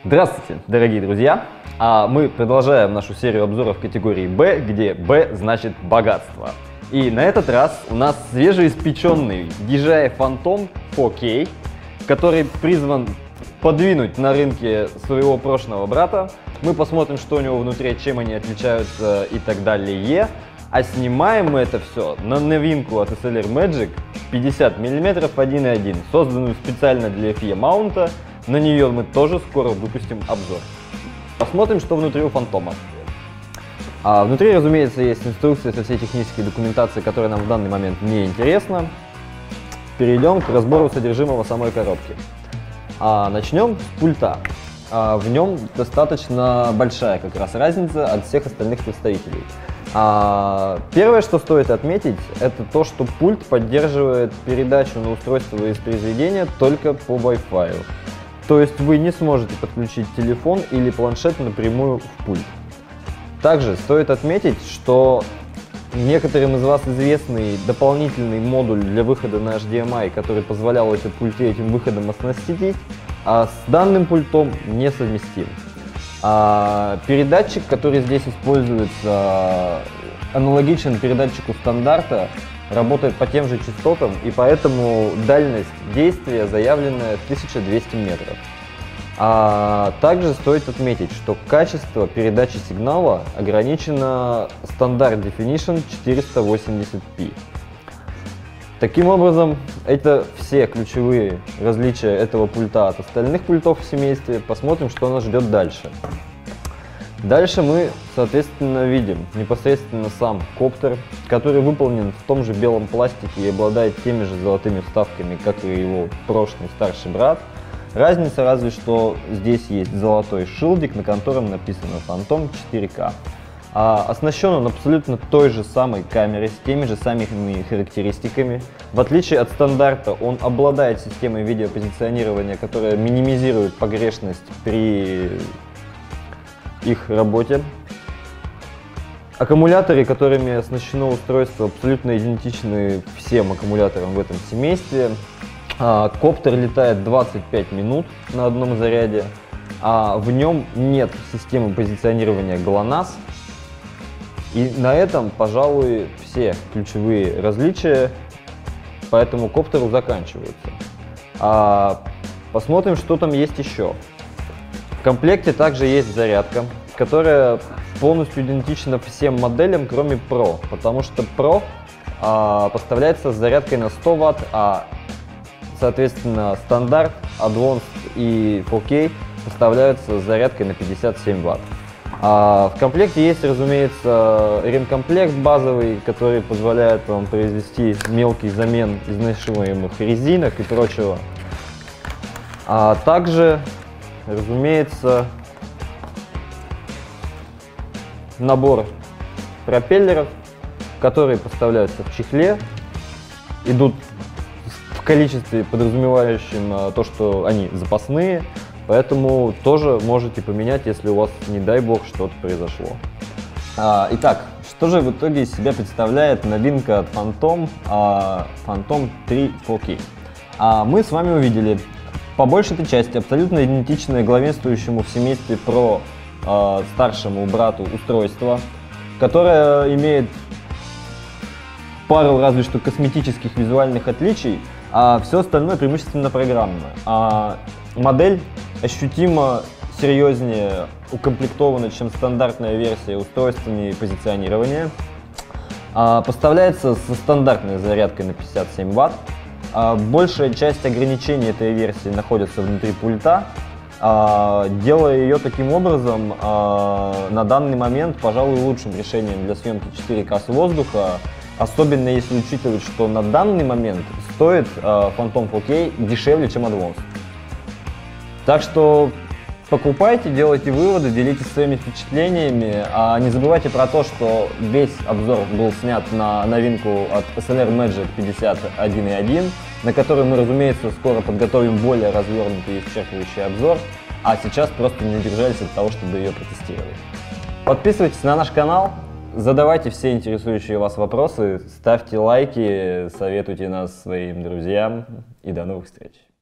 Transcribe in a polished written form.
Здравствуйте, дорогие друзья! Мы продолжаем нашу серию обзоров категории B, где B значит богатство. И на этот раз у нас свежеиспеченный DJI Phantom 4K, который призван подвинуть на рынке своего прошлого брата. Мы посмотрим, что у него внутри, чем они отличаются и так далее. А снимаем мы это все на новинку от SLR Magic 50 мм 1.1, созданную специально для FE маунта. На нее мы тоже скоро выпустим обзор. Посмотрим, что внутри у Фантома. Внутри, разумеется, есть инструкция со всей технической документацией, которая нам в данный момент не интересна. Перейдем к разбору содержимого самой коробки. Начнем с пульта. В нем достаточно большая как раз разница от всех остальных представителей. Первое, что стоит отметить, это то, что пульт поддерживает передачу на устройство воспроизведения только по Wi-Fi. То есть вы не сможете подключить телефон или планшет напрямую в пульт. Также стоит отметить, что некоторым из вас известный дополнительный модуль для выхода на HDMI, который позволял этот пульт этим выходом оснастить, с данным пультом несовместим. Передатчик, который здесь используется, аналогичен передатчику стандарта, работает по тем же частотам, и поэтому дальность действия заявленная 1200 метров. Также стоит отметить, что качество передачи сигнала ограничено стандарт Definition 480p. Таким образом, это все ключевые различия этого пульта от остальных пультов в семействе. Посмотрим, что нас ждет дальше. Дальше мы, соответственно, видим непосредственно сам коптер, который выполнен в том же белом пластике и обладает теми же золотыми вставками, как и его прошлый старший брат. Разница разве что здесь есть золотой шилдик, на котором написано Phantom 4K. Оснащен он абсолютно той же самой камерой, с теми же самыми характеристиками. В отличие от стандарта, он обладает системой видеопозиционирования, которая минимизирует погрешность при их работе. Аккумуляторы, которыми оснащено устройство, абсолютно идентичны всем аккумуляторам в этом семействе. Коптер летает 25 минут на одном заряде. В нем нет системы позиционирования GLONASS. И на этом, пожалуй, все ключевые различия по этому коптеру заканчиваются. Посмотрим, что там есть еще. В комплекте также есть зарядка, которая полностью идентична всем моделям, кроме Pro, потому что Pro поставляется с зарядкой на 100 Вт, соответственно, стандарт, Advanced и 4K поставляются с зарядкой на 57 Вт. В комплекте есть, разумеется, ремкомплект базовый, который позволяет вам произвести мелкий замен изнашиваемых резинок и прочего. Также, разумеется, набор пропеллеров, которые поставляются в чехле, идут в количестве, подразумевающем то, что они запасные, поэтому тоже можете поменять, если у вас, не дай бог, что-то произошло. Итак, что же в итоге из себя представляет новинка от Phantom, Phantom 3 4K? Мы с вами увидели по большей части абсолютно идентичное главенствующему в семействе Pro старшему брату устройство, которое имеет пару разве что косметических визуальных отличий, а все остальное преимущественно программное. Модель ощутимо серьезнее укомплектована, чем стандартная версия устройствами позиционирования. Поставляется со стандартной зарядкой на 57 Вт. Большая часть ограничений этой версии находится внутри пульта, делая ее таким образом на данный момент, пожалуй, лучшим решением для съемки 4К с воздуха, особенно если учитывать, что на данный момент стоит Phantom 4K дешевле, чем Advanced. Так что покупайте, делайте выводы, делитесь своими впечатлениями, не забывайте про то, что весь обзор был снят на новинку от SLR Magic 51.1, на который мы, разумеется, скоро подготовим более развернутый и исчерпывающий обзор, а сейчас просто не удержались от того, чтобы ее протестировать. Подписывайтесь на наш канал, задавайте все интересующие вас вопросы, ставьте лайки, советуйте нас своим друзьям и до новых встреч!